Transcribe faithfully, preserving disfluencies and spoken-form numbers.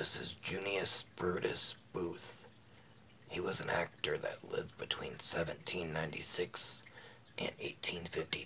this is Junius Brutus Booth. He was an actor that lived between seventeen ninety-six and eighteen fifty-eight.